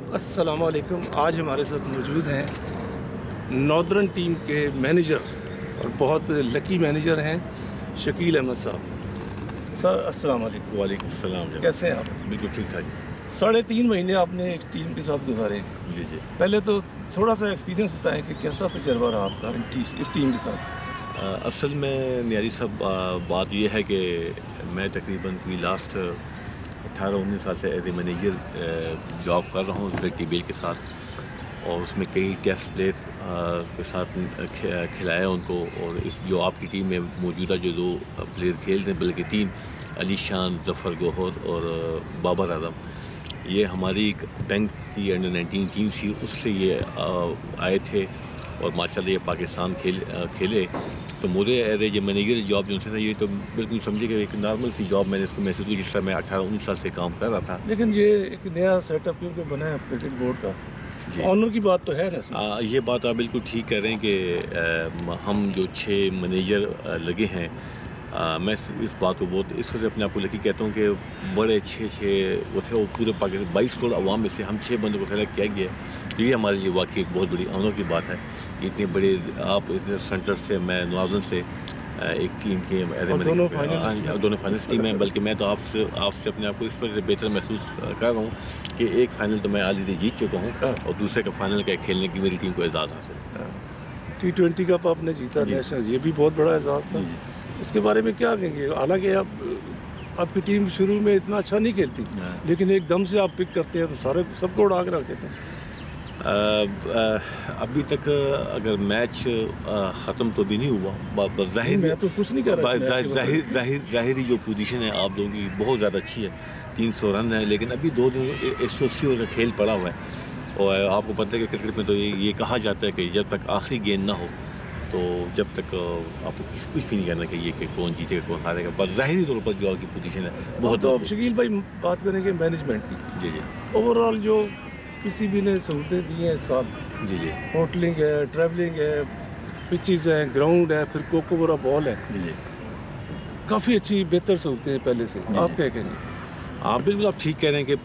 السلام علیکم. آج ہمارے ساتھ موجود ہیں ناردرن ٹیم کے مینیجر اور بہت لکی مینیجر ہیں شکیل احمد صاحب. سر السلام علیکم. وعلیکم السلام. کیسے ہیں آپ؟ بالکل ٹھیک ٹھاک. 3.5 مہینے آپ نے ایک ٹیم کے ساتھ گزارے. جی. پہلے تو تھوڑا سا ایکسپیرینس بتائیں کہ کیسا تجربہ رہا آپ کا اس ٹیم کے ساتھ. اصل میں نیاری صاحب بات یہ ہے کہ میں تقریباً لاسٹ 18-19 سال سے ایز اے مینیجر جاب کر رہا ہوں ٹی بیل کے ساتھ, اور اس میں کئی ٹیسٹ پلیئر کے ساتھ کھلایا ان کو. اور اس جو آپ کی ٹیم میں موجودہ جو 2 پلیئر کھیلتے ہیں, بلکہ 3, علی شان, ظفر گوہر اور بابر اعظم, یہ ہماری بینک کی انڈر-19 ٹیم تھی, اس سے یہ آئے تھے اور ماشاءاللہ یہ پاکستان کھیلے. تو مجھے ایز اے مینیجر جاب جو تھا یہ تو بالکل سمجھے کہ ایک نارمل سی جاب میں نے اس کو محسوس کی, جس طرح میں 18-19 سال سے کام کر رہا تھا. لیکن یہ ایک نیا سیٹ اپ کیونکہ بنا ہے کرکٹ بورڈ کا, آنر کی بات تو ہے نا. یہ بات آپ بالکل ٹھیک کہہ رہے ہیں کہ ہم جو 6 مینیجر لگے ہیں, میں اس بات کو بہت اس وجہ سے اپنے آپ کو لکی کہتا ہوں کہ بڑے 6 وہ تھے, وہ پورے پاکستان 22 کروڑ عوام میں سے ہم 6 بندوں کو سلیکٹ کیا گیا ہے. تو یہ ہمارے لیے واقعی ایک بہت بڑی آنر کی بات ہے. اتنے بڑے آپ اتنے سینٹر سے, میں نوازن سے ایک ٹیم کے دونوں فائنلسٹ ٹیم ہیں. بلکہ میں تو آپ سے اپنے آپ کو اس پر بہتر محسوس کر رہا ہوں کہ ایک فائنل تو میں آلریڈی جیت چکا ہوں, اور دوسرے کا فائنل کا کھیلنے کی میری ٹیم کو اعزاز حاصل. T20 کپ آپ نے جیتا نیشنل, یہ بھی بہت بڑا اعزاز تھا. اس کے بارے میں کیا کہیں گے؟ حالانکہ آپ کی ٹیم شروع میں اتنا اچھا نہیں کھیلتی, لیکن ایک دم سے آپ پک کرتے ہیں تو سب کو اڑا کے رکھ دیتے ہیں. ابھی تک اگر میچ ختم تو بھی نہیں ہوا, میں تو کچھ نہیں کر رہا. ظاہری جو پوزیشن ہے آپ لوگوں کی بہت زیادہ اچھی ہے, 300 رن ہیں, لیکن ابھی 2 دن 180 اوور کا کھیل پڑا ہوا ہے. اور آپ کو پتہ ہے کہ کرکٹ میں تو یہ کہا جاتا ہے کہ جب تک آخری گیند نہ ہو تو جب تک آپ کو کچھ بھی نہیں کرنا چاہیے کہ کون جیتے گا کون ہارے گا. بس ظاہری طور پر جو آپ کی پوزیشن ہے بہت. تو شکیل بھائی بات کریں گے مینجمنٹ کی. جی اوور آل جو کسی بھی نے سہولتیں دی ہیں اس سال, ہوٹلنگ ہے, ٹریولنگ ہے, پچز ہیں, گراؤنڈ ہے, پھر کوکوبرا بال ہے, کافی اچھی بہتر سہولتیں ہیں پہلے سے. آپ کیا کہیں گے؟ ہاں بالکل آپ ٹھیک کہہ رہے ہیں کہ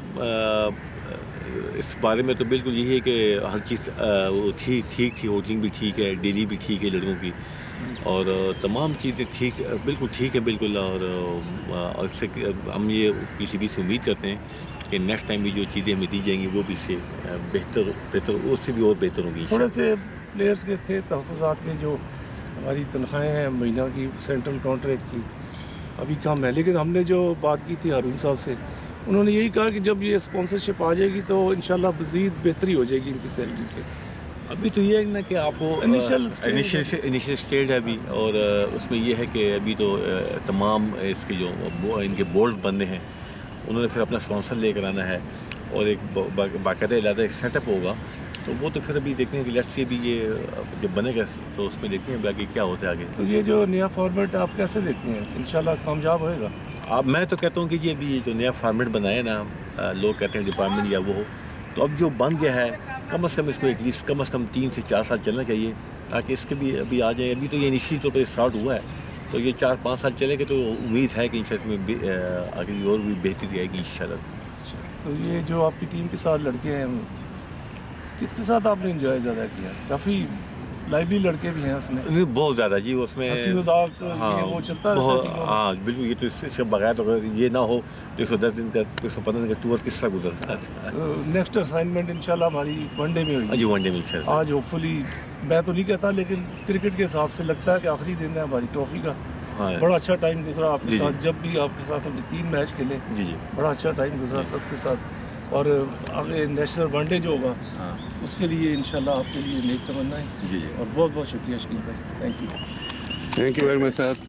اس بارے میں تو بالکل یہی ہے کہ ہر چیز وہ ٹھیک تھی. ہوٹلنگ بھی ٹھیک ہے, ڈیلی بھی ٹھیک ہے لڑکوں کی, اور تمام چیزیں بالکل ٹھیک ہے بالکل. اور اس سے ہم یہ PCB سے امید کرتے ہیں کہ نیکسٹ ٹائم بھی جو چیزیں ہمیں دی جائیں گی وہ بھی اس سے بہتر اس سے بھی اور بہتر ہوں گی. تھوڑے سے پلیئرس کے تھے تحفظات کے, جو ہماری تنخواہیں ہیں مہینہ کی سینٹرل کانٹریکٹ کی ابھی کم ہے, لیکن ہم نے جو بات کی تھی ہارون صاحب سے, انہوں نے یہی کہا کہ جب یہ اسپانسرشپ آ جائے گی تو انشاءاللہ مزید بہتری ہو جائے گی ان کی سیلریز میں. ابھی تو یہ ہے نا کہ آپ کو انیشل اسٹیج ہے ابھی, اور اس میں یہ ہے کہ ابھی تو تمام اس کے جو ان کے بورڈ بننے ہیں, انہوں نے پھر اپنا اسپانسر لے کر آنا ہے, اور ایک باقاعدہ علیحدہ ایک سیٹ اپ ہوگا. تو وہ تو پھر ابھی دیکھیں گے کہ لیٹس سی بھی یہ جب بنے گا تو اس میں دیکھتے ہیں باقی کیا ہوتا ہے آگے. تو یہ جو نیا فارمیٹ آپ کیسے دیکھتے ہیں, انشاءاللہ کامیاب ہوئے گا؟ میں تو کہتا ہوں کہ یہ ابھی جو نیا فارمیٹ بنایا نا, لوگ کہتے ہیں ڈپارٹمنٹ یا وہ ہو, تو اب جو بن گیا ہے کم از کم اس کو ایٹ لیسٹ کم از کم 3 سے 4 سال چلنا چاہیے, تاکہ اس کے بھی ابھی آ جائیں. ابھی تو یہ انیشلی طور پر اسٹارٹ ہوا ہے, تو یہ 4-5 سال چلے گا تو امید ہے کہ اس میں آگے اور بھی بہتری آئے گی انشاءاللہ. تو یہ جو آپ کی ٹیم کے ساتھ لڑکے ہیں, کس کے ساتھ آپ نے انجوائے زیادہ کیا؟ کافی لائیولی لڑکے بھی ہیں اس میں, بہت زیادہ. جی اس میں ہنسی مذاق وہ چلتا رہتا ہے. ہاں بالکل. یہ تو اس سے بغیر تو یہ نہ ہو 110 دن کا 115 دن کا ٹور کس طرح گزرتا ہے. نیکسٹ اسائنمنٹ انشاءاللہ ہماری ون ڈے میں ہوگی. جی ون ڈے میں انشاءاللہ. آج ہوپ فلی میں تو نہیں کہتا, لیکن کرکٹ کے حساب سے لگتا ہے کہ آخری دن ہے ہماری ٹرافی کا. بڑا اچھا ٹائم گزرا آپ کے ساتھ, جب بھی آپ کے ساتھ ہم 3 میچ کھیلے. بڑا اچھا ٹائم گزرا سب کے ساتھ, اور آگے نیشنل ون ڈے جو ہوگا اس کے لیے انشاءاللہ آپ کے لیے نیک تمنا ہے. اور بہت بہت شکریہ شکیل بھائی. Thank you very much sir.